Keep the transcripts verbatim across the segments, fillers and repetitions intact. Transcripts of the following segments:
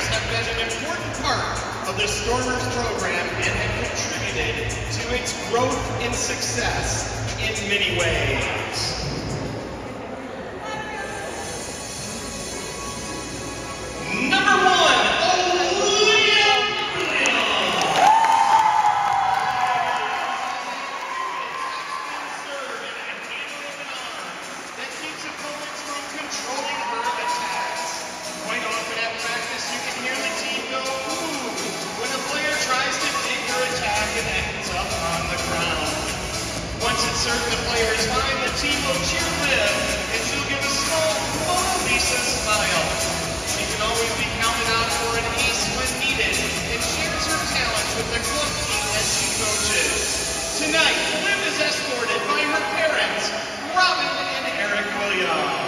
have been an important part of the Stormers program and have contributed to its growth and success in many ways. Number one, Olivia Williams. Serve and a handle of an arm that keeps opponents from controlling her attacks. Quite often at practice, you can hear the team go, ooh, when a player tries to dig her attack and ends up on the ground. Once it's certain the player is fine, the team will cheer Liv, and she'll give a small Mona Lisa smile. She can always be counted out for an ace when needed, and shares her talents with the club team that she coaches. Tonight, Liv is escorted by her parents, Robin and Eric Williams.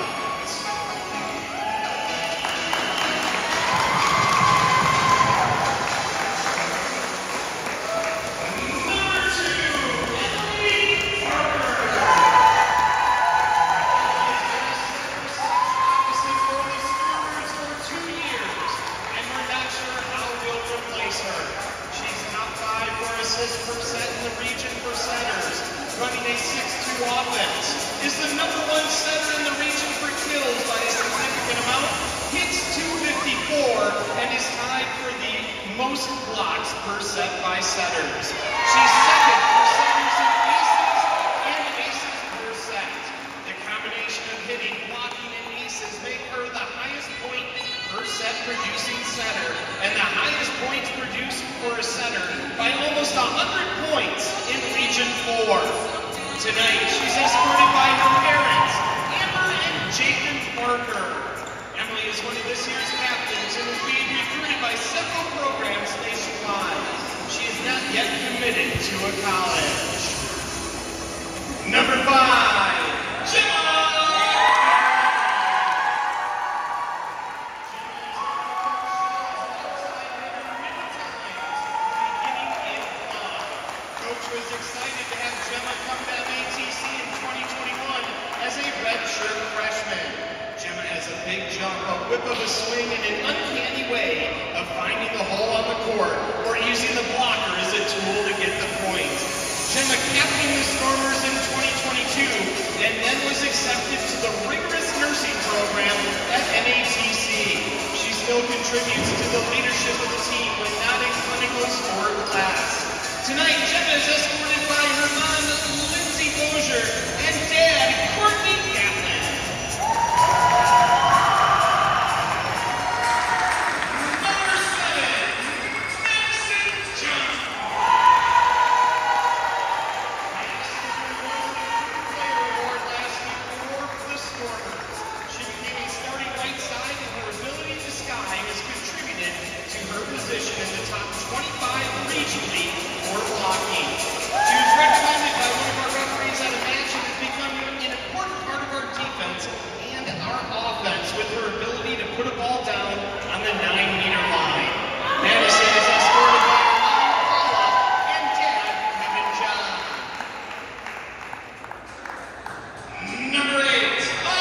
Per set in the region for setters, running a six two offense, is the number one setter in the region for kills by a significant amount, hits two fifty-four, and is tied for the most blocks per set by setters. She's second for setters in aces and aces per set. The combination of hitting, blocking, and aces make her the highest point per set producing setter, and the highest points produced for a setter by almost one hundred points in Region four. Tonight, she's escorted by her parents, Amber and Jacob Parker. Emily is one of this year's captains and is being recruited by several programs nationwide. She is not yet committed to a college. Number five, Gemma! Was excited to have Gemma come to M A T C in twenty twenty-one as a redshirt freshman. Gemma has a big jump, a whip of a swing, and an uncanny way of finding the hole on the court or using the blocker as a tool to get the point. Gemma captained the Stormers in twenty twenty-two and then was accepted to the rigorous nursing program at M A T C. She still contributes to the leadership of the team when not in clinical sport class. Tonight, Gemma is escorted by her mom, Lindsay Bozier, and dad, Courtney Gatlin. Number seven, Madison Johnson. Madison won the Player Award last year for the Stormers. She became a starting right side, and her ability to sky has contributed to her position in the top twenty-five regionally for blocking. She was recommended by one of our referees at a match and has become an important part of our defense and our offense with her ability to put a ball down on the nine meter line. Madison is escorted by her mom, Paula, and dad, Kevin John. Number eight,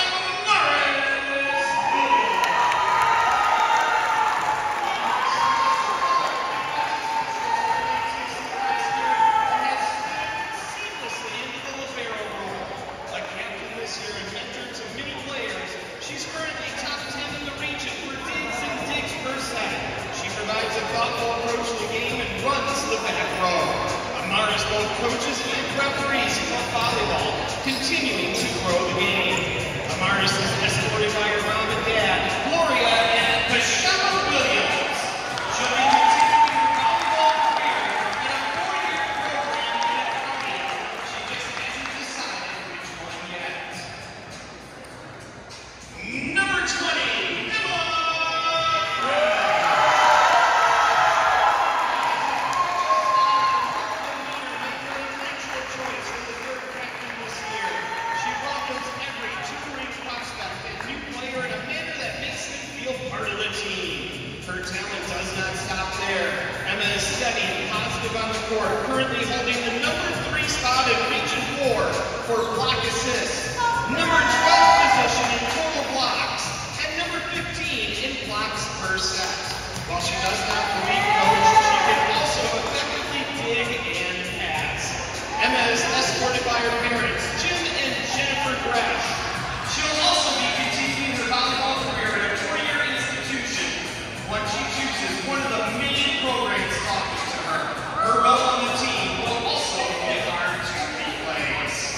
she's currently top ten in the region for digs and digs per set. She provides a thoughtful approach to the game and runs the back row. Amara's both coaches and referees for volleyball, continuing to grow the game. Amaris is escorted by her mom and dad, Gloria and Pashama Williams. She'll be continuing her volleyball career in a four-year program in a county. She just hasn't decided which one yet. Number twenty, Emma! Natural choice in the third captain this year. She welcomes every touring prospect and new player in a manner that makes them feel part of the team. Her talent does not stop there. Emma is steady and positive on the court, currently holding the number three spot in Region four for block assists, number twelve position in total blocks, and number fifteen in blocks per set. While she does not believe coach, she can also effectively dig and pass. Emma is escorted by her parents, Jim and Jennifer Graff. She'll also be continuing her volleyball career at a four-year institution. Once she chooses one of the main programs offered to her, her role on the team will also be hard to replace.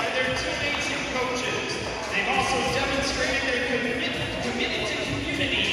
They've also demonstrated their commitment, committed to community